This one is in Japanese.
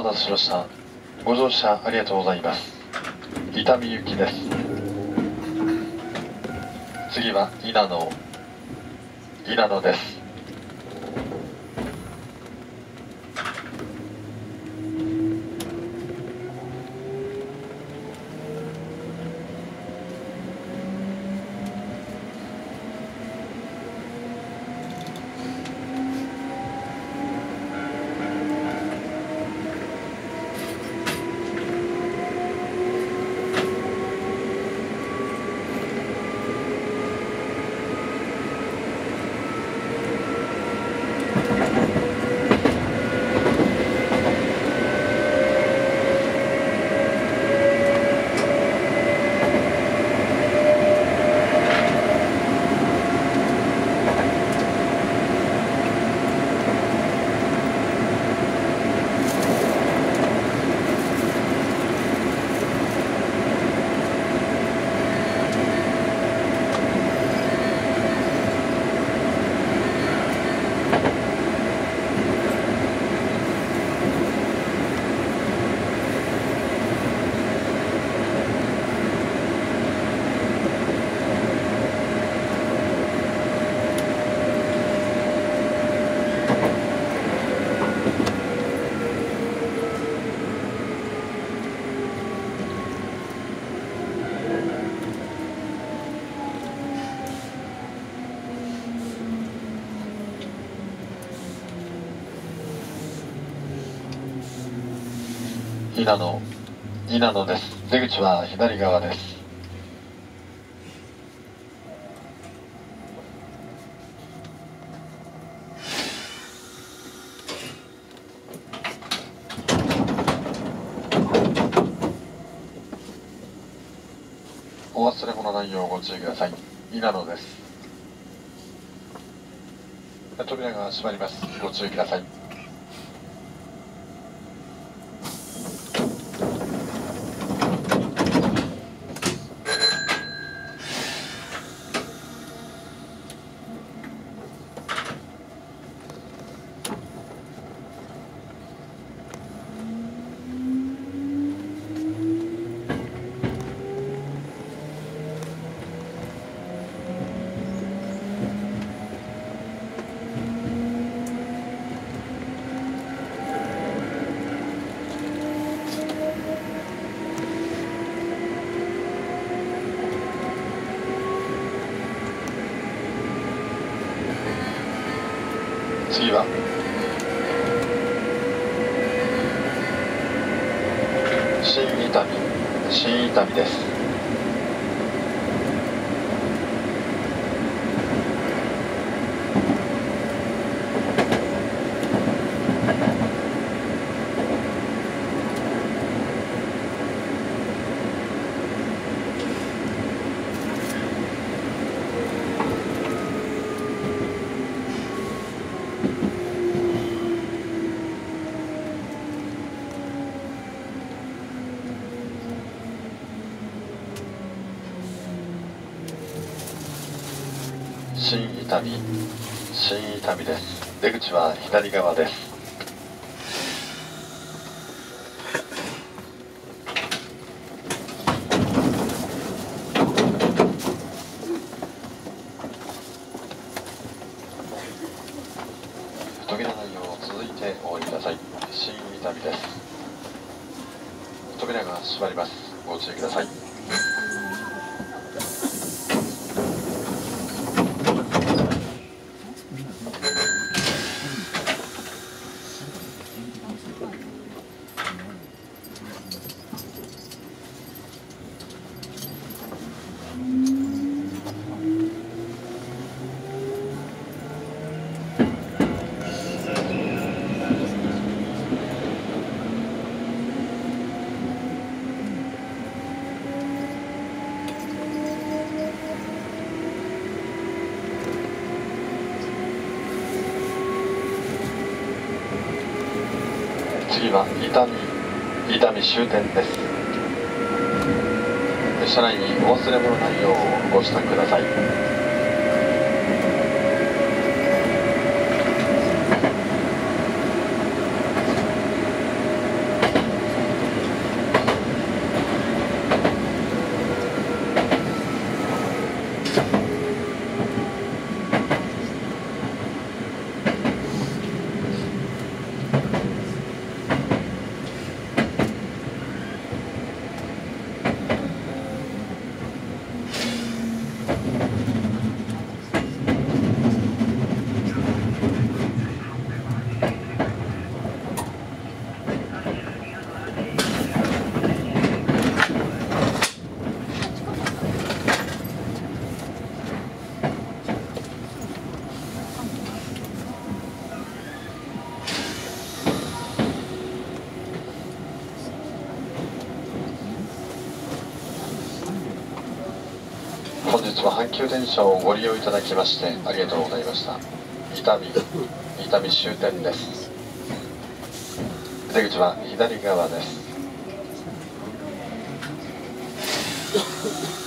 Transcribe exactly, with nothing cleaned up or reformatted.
たせしました。ご乗車ありがとうございます。伊丹行きです。次は稲野、稲野です。稲野、稲野です。出口は左側です。お忘れ物ないようご注意ください。稲野です。扉が閉まります。ご注意ください。次は新伊丹、新伊丹です。新伊丹、新伊丹です。出口は左側です。扉内容続いてお降りください。新伊丹です。扉が閉まります。ご注意ください。次は伊丹、伊丹終点です。車内にお忘れ物ないようご支度ください。 本日は阪急電車をご利用いただきましてありがとうございました。伊丹、伊丹終点です。出口は左側です。